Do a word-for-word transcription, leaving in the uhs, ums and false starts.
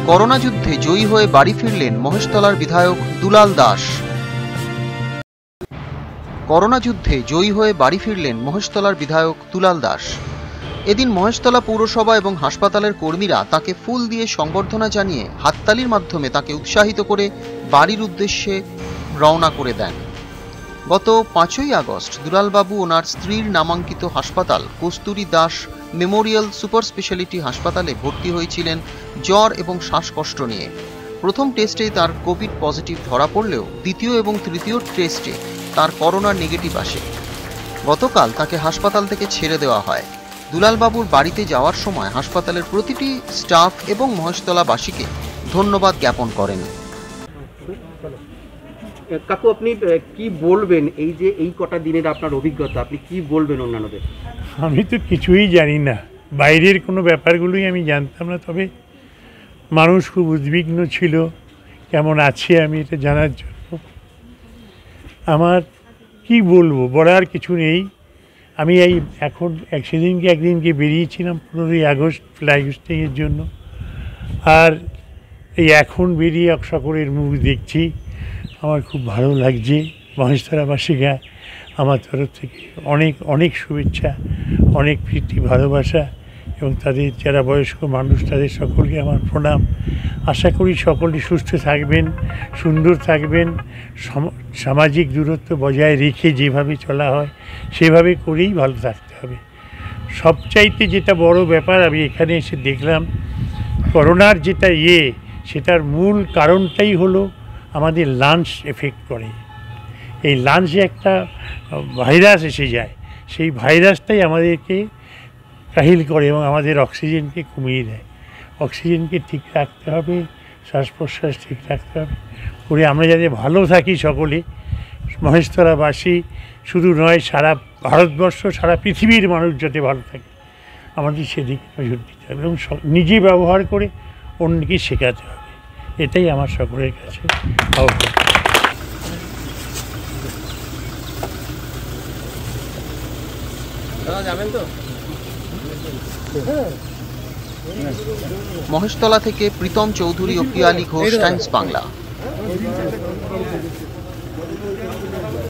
Corona যুদ্ধে জয়ী হয়ে বাড়ি ফিরলেন মহেশতলার বিধায়ক দুলাল দাস। করোনা যুদ্ধে জয়ী হয়ে বাড়ি ফিরলেন মহেশতলার বিধায়ক দুলাল দাস। এদিন মহেশতলা পৌরসভা এবং হাসপাতালের কর্মীরা তাকে ফুল দিয়ে সংবর্ধনা জানিয়ে হাততালির মাধ্যমে তাকে উৎসাহিত করে বাড়ির উদ্দেশ্যে রওনা করে দেন। গত পাঁচই আগস্ট দুলালবাবু ওনার স্ত্রীর নামাঙ্কিত হাসপাতাল Kasturi Das memorial super speciality হাসপাতালে ভর্তি হয়েছিলেন জ্বর এবং শ্বাসকষ্ট নিয়ে। প্রথম টেস্টেই তার কোভিড পজিটিভ ধরা পড়লেও দ্বিতীয় এবং তৃতীয় টেস্টে তার করোনা নেগেটিভ আসে। গতকাল তাকে হাসপাতাল থেকে ছেড়ে দেওয়া হয়। দুলালবাবুর বাড়িতে যাওয়ার সময় হাসপাতালের প্রতিটি স্টাফ এবং মহেশতলাবাসীকে ধন্যবাদ জ্ঞাপন করেন। কাকু, আপনি কি বলবেন, এই যে এই কটা দিনের আপনার অভিজ্ঞতা, আপনি কি বলবেন অন্যান্যদের? আমি তো কিছুই জানি না, বাইরের কোনো ব্যাপারগুলোই আমি জানতাম না। তবে মানুষ খুব উদ্বিগ্ন ছিল কেমন আছে আমি এটা জানার জন্য। আমার কি বলবো, বলার কিছু নেই। আমি এই এখন এক সেদিনকে একদিনকে বেরিয়েছিলাম পনেরোই আগস্ট ফ্ল্যাগ হোস্টিংয়ের জন্য, আর এই এখন বেরিয়ে সকলের মুখ দেখছি, আমার খুব ভালো লাগছে। মহেশতলাবাসীকে আমার তরফ থেকে অনেক অনেক শুভেচ্ছা, অনেক প্রীতি, ভালোবাসা, এবং তাদের যারা বয়স্ক মানুষ তাদের সকলকে আমার প্রণাম। আশা করি সকলে সুস্থ থাকবেন, সুন্দর থাকবেন, সামাজিক দূরত্ব বজায় রেখে যেভাবে চলা হয় সেভাবে করেই ভালো থাকতে হবে। সবচাইতে যেটা বড় ব্যাপার আমি এখানে এসে দেখলাম, করোনার যেটা ইয়ে সেটার মূল কারণটাই হলো আমাদের লাংস এফেক্ট করে। এই লাংসে একটা ভাইরাস এসে যায়, সেই ভাইরাসটাই আমাদেরকে কাহিল করে এবং আমাদের অক্সিজেনকে কমিয়ে দেয়। অক্সিজেনকে ঠিক রাখতে হবে, শ্বাস প্রশ্বাস ঠিক রাখতে হবে, করে আমরা যাতে ভালো থাকি সকলে, মহেশতলাবাসী শুধু নয় সারা ভারতবর্ষ সারা পৃথিবীর মানুষ যাতে ভালো থাকে, আমাদের সেদিকে নজর দিতে হবে এবং নিজে ব্যবহার করে অন্যকে শেখাতে হবে। এটাই আমার সকলের কাছে আহ্বান। মহেশতলা থেকে প্রীতম চৌধুরী ও পিয়ালি ঘোষ, টাইমস বাংলা।